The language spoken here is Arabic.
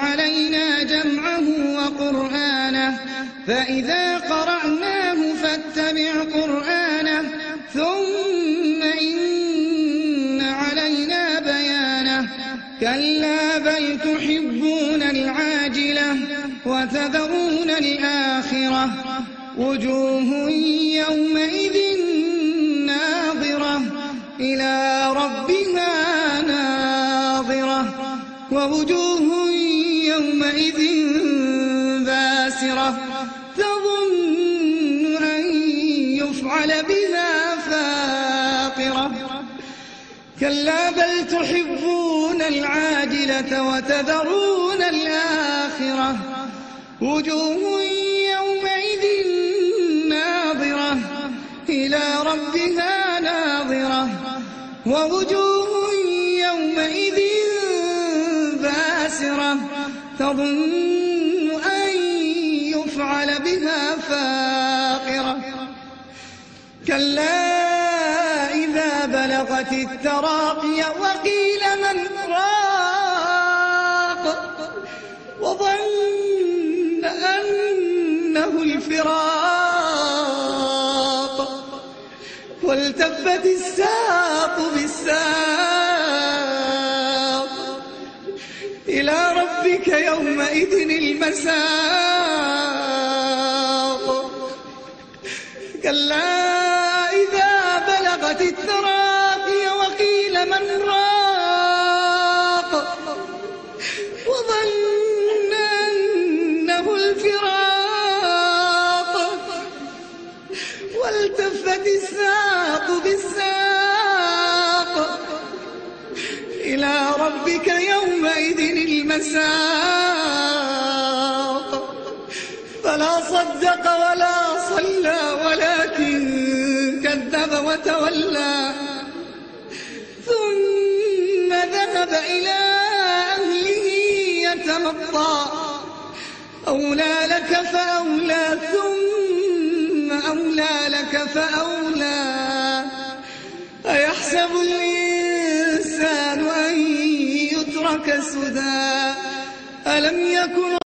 علينا جمعه وقرآنه فإذا قرأناه فاتبع قرآنه ثم إن علينا بيانه كلا بل تحبون العاجلة وتذرون الآخرة وجوه يومئذ ناظرة إلى ربها ناظرة ووجوه يومئذ باسرة تظن أن يفعل بها فاقرة كلا بل تحبون العاجلة وتذرون الآخرة وجوه يومئذ ناظرة إلى ربها ناظرة ووجوه يومئذ باسرة تظن أن يفعل بها فاقرة كلا إذا بلغت التراقي وقيل من راق وظن أنه الفراق والتفت الساق بالساق إلى ربك يومئذ المساق كلا إذا بلغت التراقي وقيل من راق وظن أنه الفراق والتفت الساق بالساق إلى ربك يومئذ المساق فلا صدق ولا صلى ولكن كذب وتولى ثم ذهب إلى أهله يتمطى أولى لك فأولى ثم أولى لك فأولى أيحسب الإنسان أن يترك سدى ألم يكن